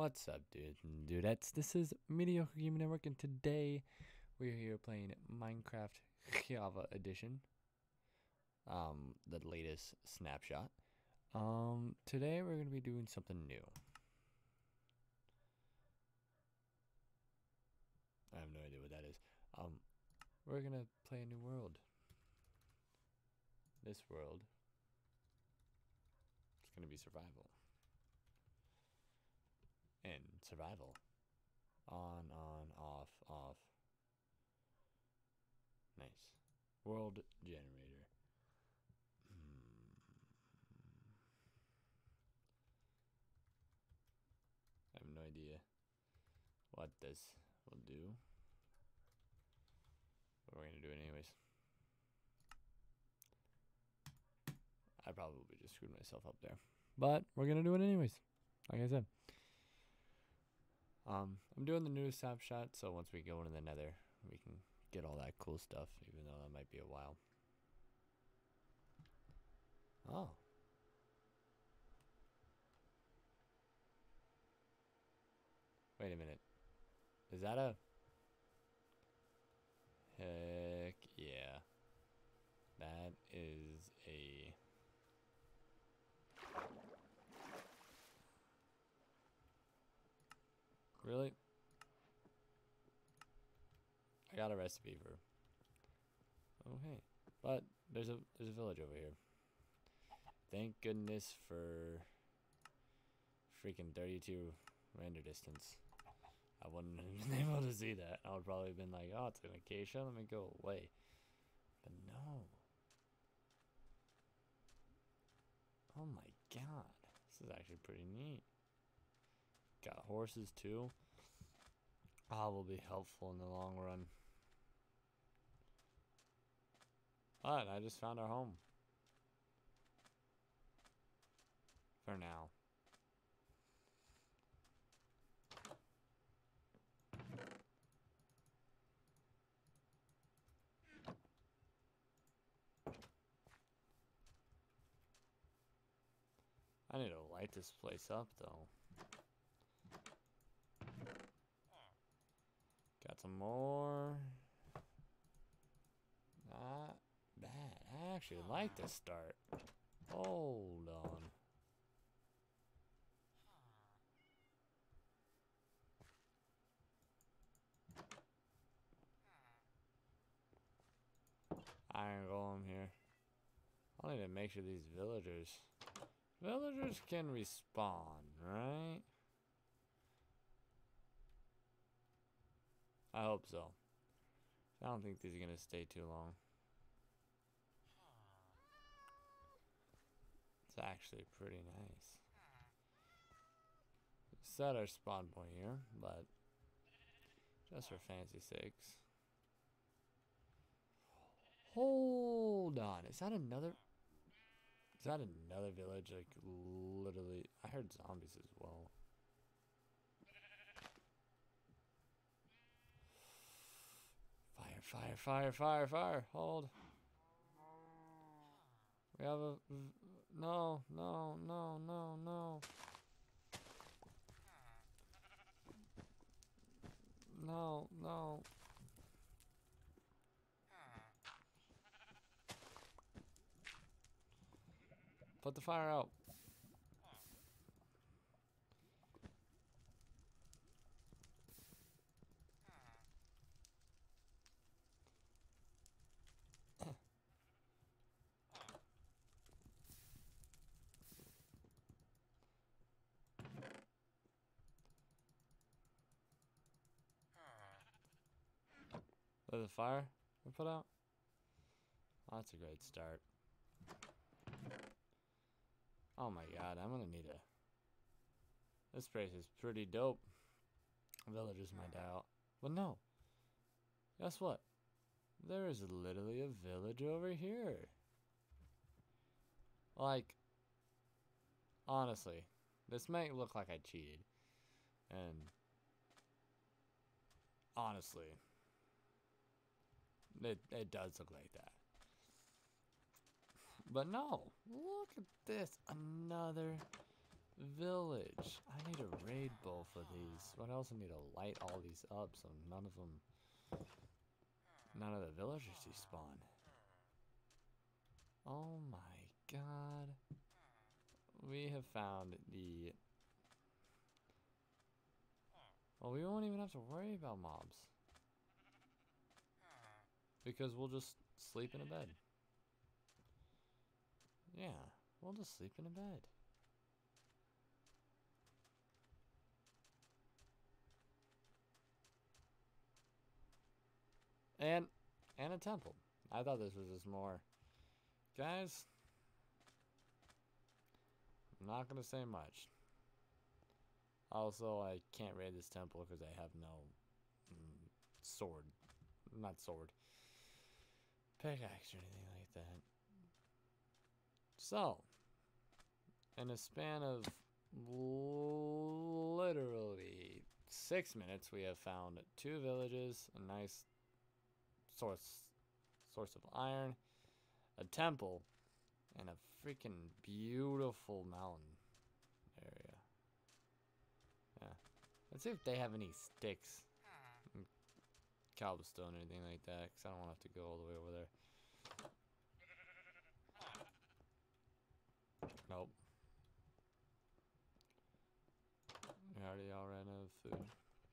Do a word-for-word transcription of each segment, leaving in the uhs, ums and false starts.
What's up, dudes and dudettes? This is Mediocre Gaming Network, and today we're here playing Minecraft Java Edition, um, the latest snapshot. Um, today we're gonna be doing something new. I have no idea what that is. Um, we're gonna play a new world. This world is gonna be survival. And survival. On, on, off, off. Nice. World generator. Hmm. I have no idea what this will do. But we're gonna do it anyways. I probably just screwed myself up there. But we're gonna do it anyways. Like I said. Um, I'm doing the new snapshot, so once we go into the nether, we can get all that cool stuff, even though that might be a while. Oh. Wait a minute. Is that a... Heck yeah. That is a... Really? I got a recipe for... Oh, hey. But there's a there's a village over here. Thank goodness for freaking thirty-two render distance. I wouldn't have been able to see that. I would probably have been like, oh, it's an acacia, let me go away. But no. Oh my god. This is actually pretty neat. Got horses too. Ah, will be helpful in the long run. But I just found our home. For now. I need to light this place up though. Got some more. Not bad. I actually like this start. Hold on. Iron golem here. I need to make sure these villagers villagers can respawn, right? I hope so. I don't think these are gonna stay too long. It's actually pretty nice. Set our spawn point here, but just for fancy sakes. Hold on, is that another? Is that another village? Like literally, I heard zombies as well. Fire, fire, fire, fire, fire! Hold. We have a no, no, no, no, no. No, no. Put the fire out. Let the fire we put out. Oh, that's a great start. Oh my god, I'm gonna need a... This place is pretty dope. Villagers might die out. But no. Guess what? There is literally a village over here. Like, honestly, this might look like I cheated. And honestly, it, it does look like that. But no, look at this. Another Village. I need to raid both of these. But I also need to light all these up so none of them, none of the villagers despawn. Oh my god. We have found the... Well, we won't even have to worry about mobs. Because we'll just sleep in a bed. Yeah, we'll just sleep in a bed. And, and a temple. I thought this was just more... Guys, I'm not going to say much. Also, I can't raid this temple because I have no mm, sword. Not sword. Pickaxe or anything like that. So, in a span of literally six minutes, we have found two villages, a nice source, source of iron, a temple, and a freaking beautiful mountain area. Yeah. Let's see if they have any sticks, cobblestone, or anything like that, because I don't want to have to go all the way over there. Nope. We already all ran out of food.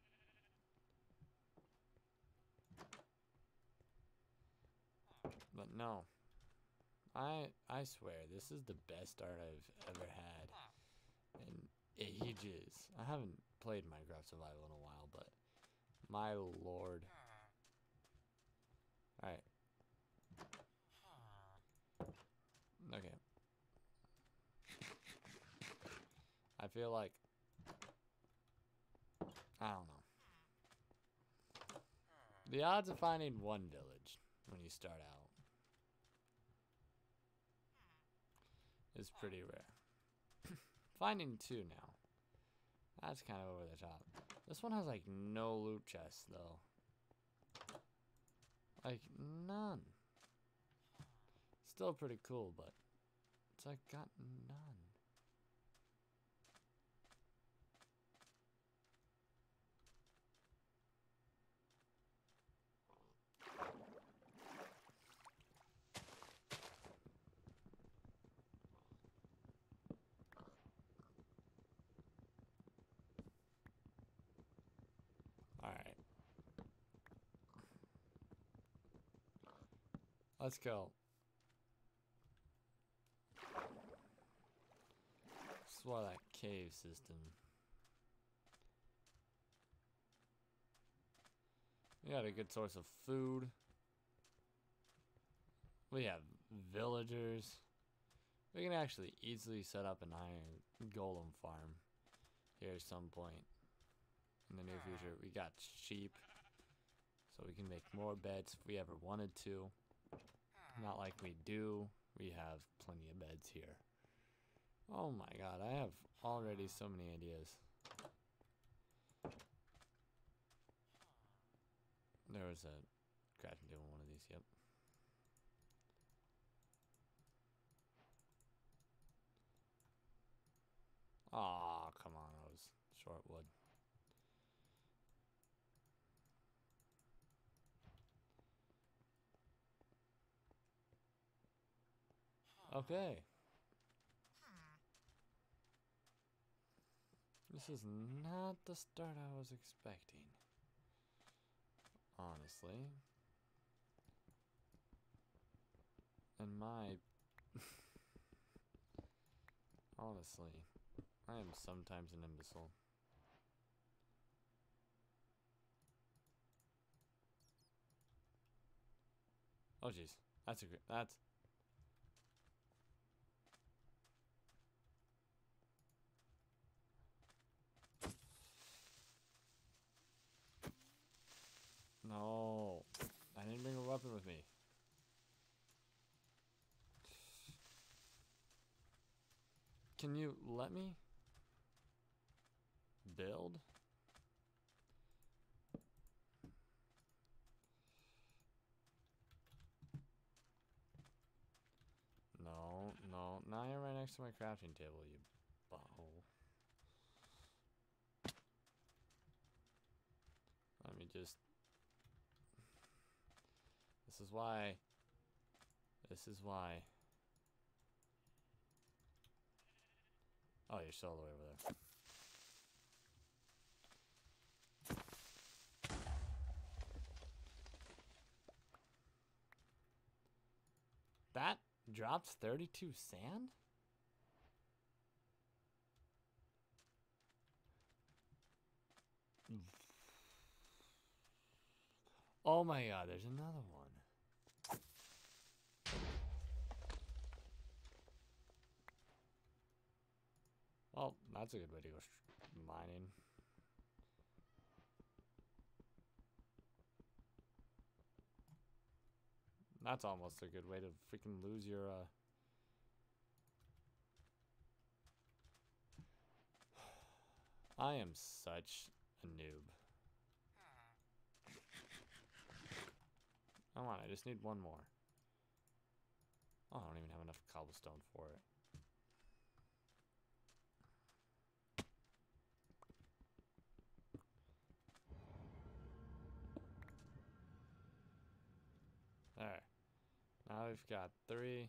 But no. I I swear, this is the best start I've ever had in ages. I haven't played Minecraft Survival in a while, but my lord. Alright. Okay. I feel like... I don't know. The odds of finding one village when you start out is pretty rare. Finding two now. That's kind of over the top. This one has like no loot chests though. Like none. Still pretty cool, but it's like got none. Alright. Let's go. Explore that cave system. We got a good source of food. We have villagers. We can actually easily set up an iron golem farm here at some point in the near future. We got sheep, so we can make more beds if we ever wanted to. Not like we do. We have plenty of beds here. Oh my god, I have already so many ideas. There was a crafting table in one of these, yep. Aw, come on, I was short wood. Okay. This is not the start I was expecting. Honestly. And my... Honestly. I am sometimes an imbecile. Oh jeez. That's a great... That's... No. I didn't bring a weapon with me. Can you let me build? No, no. Now you're right next to my crafting table, you butthole. Let me just... This is why... This is why... Oh, you're still all the way over there. That drops thirty-two sand? Oh my god, there's another one. Well, that's a good way to go mining. That's almost a good way to freaking lose your, uh... I am such a noob. Come on, I just need one more. Oh, I don't even have enough cobblestone for it. There. Now we've got three.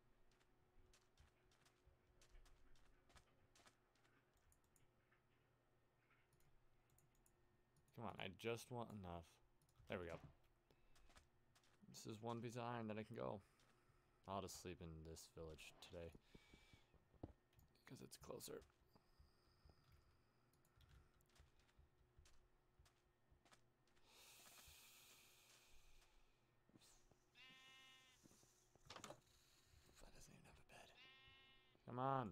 Come on, I just want enough. There we go. This is one piece of iron that I can go. I'll just sleep in this village today. Because it's closer. That doesn't even have a bed. Come on.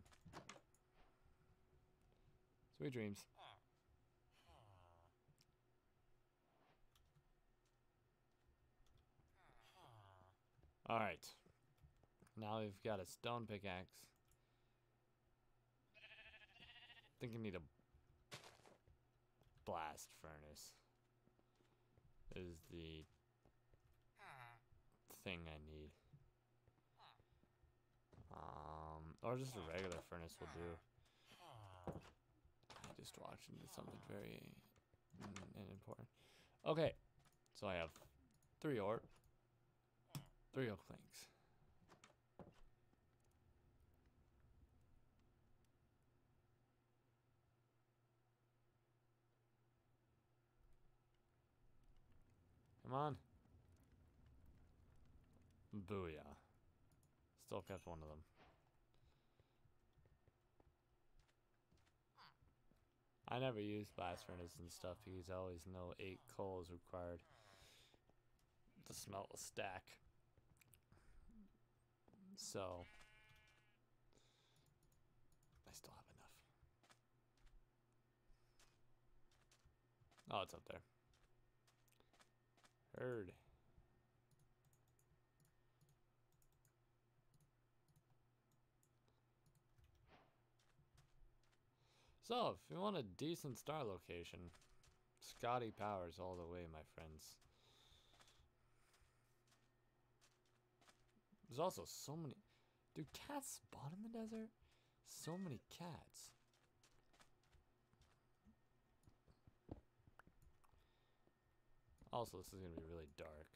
Sweet dreams. Alright. Now we've got a stone pickaxe. I think I need a blast furnace. Is the thing I need. Um, or just a regular furnace will do. I just walked into something very mm, important. Okay, so I have three ore. Three oak planks. Come on. Booyah. Still kept one of them. I never use blast furnace and stuff because I always know eight coal is required to smelt a stack. So, I still have enough. Oh, it's up there. Heard. So, if you want a decent star location, Scotty Powers all the way, my friends. There's also so many... Do cats spawn in the desert? So many cats. Also, this is going to be really dark.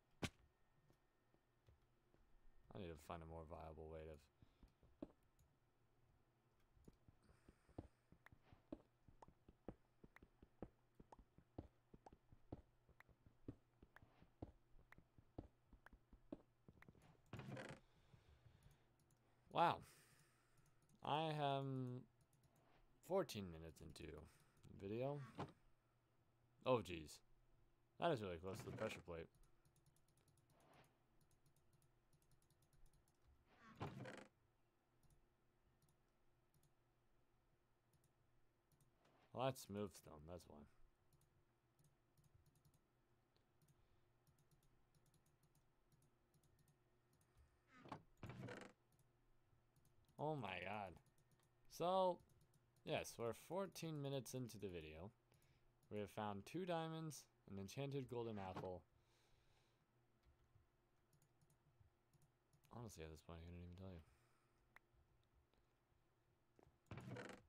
I need to find a more viable way to... Wow. I am fourteen minutes into video. Oh, geez. That is really close to the pressure plate. Well, that's smooth stone, that's why. Oh my god. So, yes, we're fourteen minutes into the video. We have found two diamonds, an enchanted golden apple. Honestly, at this point, I couldn't even tell you.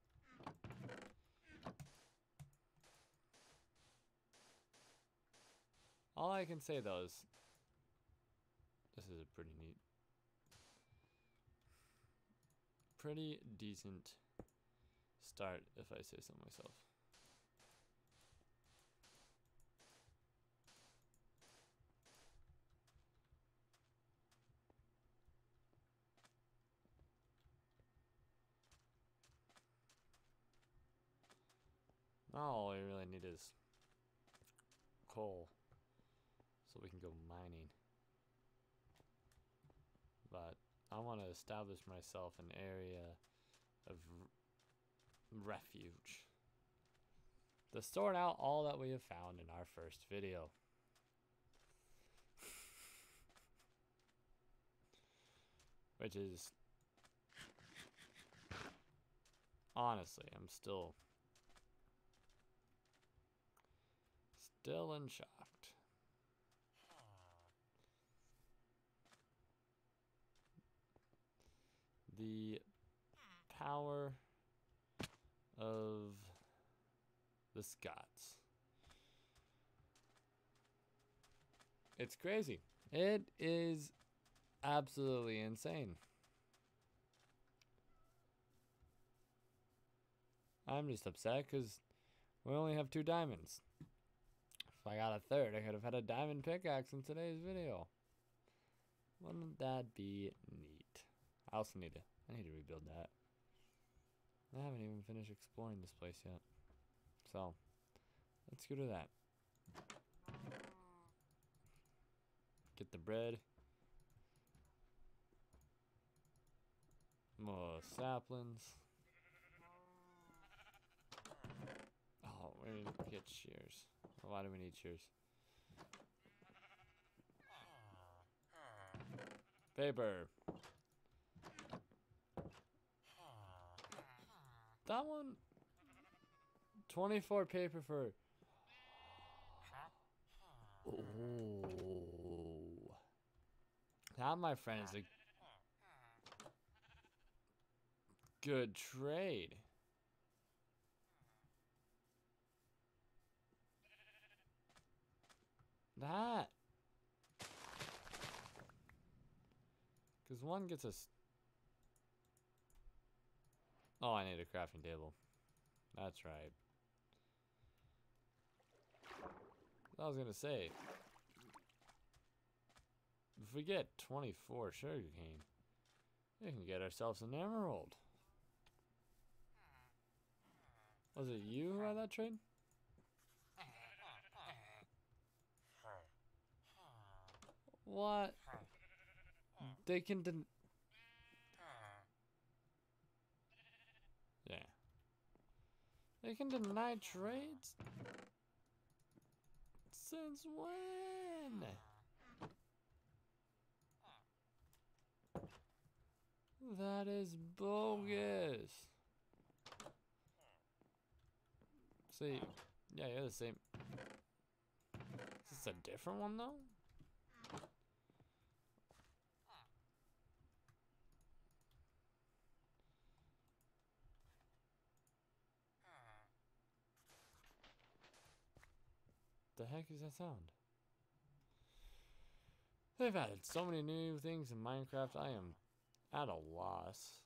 All I can say though is this is a pretty neat, pretty decent start, if I say so myself. All we really need is coal, so we can go mining. But I want to establish myself an area of r refuge to sort out all that we have found in our first video. Which is, honestly, I'm still still in shock. The power of the Scots. It's crazy. It is absolutely insane. I'm just upset because we only have two diamonds. If I got a third, I could have had a diamond pickaxe in today's video. Wouldn't that be neat? I also need to, I need to rebuild that. I haven't even finished exploring this place yet. So, let's go to that. Get the bread. More saplings. Oh, we need to get shears. Why do we need shears? Paper. That one. twenty-four paper for. Oh. That, my friend, is a good trade. That. Because one gets us. Oh, I need a crafting table. That's right. I was gonna say, if we get twenty-four sugarcane, we can get ourselves an emerald. Was it you who had that trade? What? They can den- Yeah. They can deny trades? Since when? That is bogus. See, yeah, you're the same. Is this a different one though? The heck is that sound? They've added so many new things in Minecraft, I am at a loss.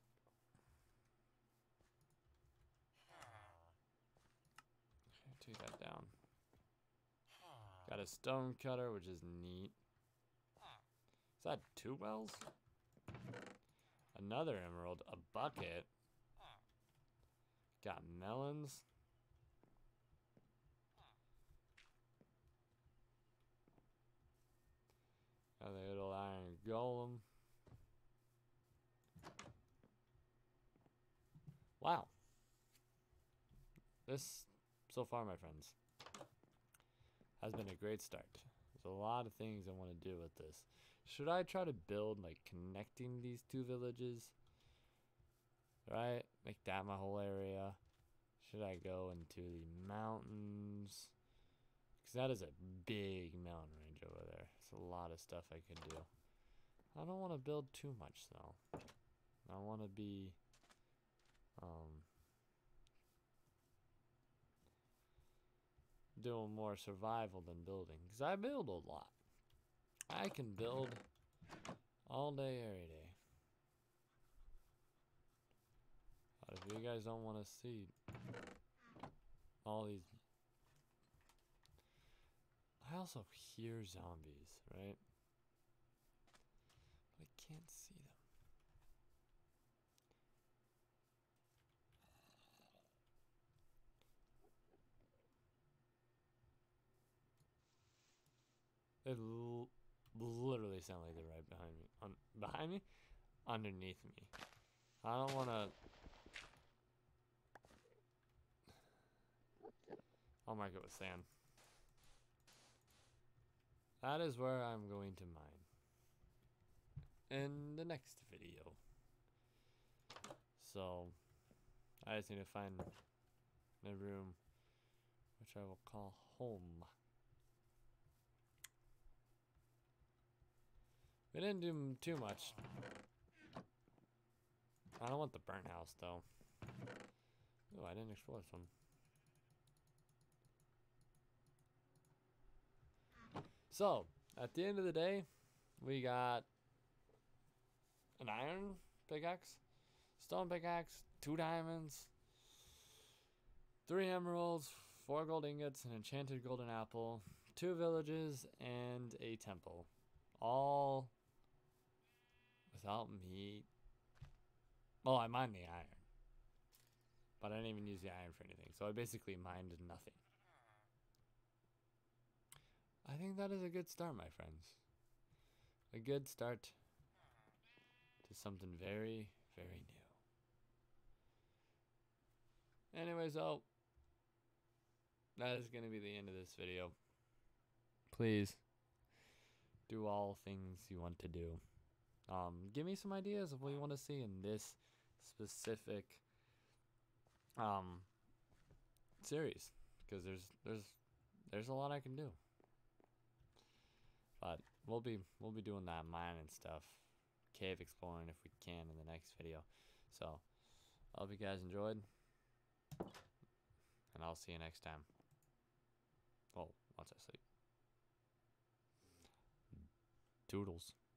Okay, take that down. Got a stone cutter, which is neat. Is that two wells? Another emerald, a bucket. Got melons. Got the little iron golem. Wow. This, so far, my friends, has been a great start. There's a lot of things I want to do with this. Should I try to build, like, connecting these two villages? Right? Make that my whole area? Should I go into the mountains? Because that is a big mountain range over there. It's a lot of stuff I could do. I don't want to build too much, though. I want to be... Um, doing more survival than building, because I build a lot. I can build all day, every day. But if you guys don't want to see all these, I also hear zombies, right? But I can't see them. It l literally sound like they're right behind me. Un behind me? Underneath me. I don't want to... I'll mark it with sand. That is where I'm going to mine. In the next video. So, I just need to find a room which I will call home. We didn't do too much. I don't want the burnt house though. Oh, I didn't explore this one. So, at the end of the day, we got an iron pickaxe, stone pickaxe, two diamonds, three emeralds, four gold ingots, an enchanted golden apple, two villages, and a temple. All without me. Well, I mined the iron, but I didn't even use the iron for anything, so I basically mined nothing. I think that is a good start, my friends. A good start to something very, very new. Anyways, though, that is going to be the end of this video. Please do all things you want to do. Um, give me some ideas of what you want to see in this specific um, series, because there's there's there's a lot I can do. But we'll be we'll be doing that mining stuff, cave exploring if we can in the next video. So I hope you guys enjoyed, and I'll see you next time. Well, once I sleep. Toodles.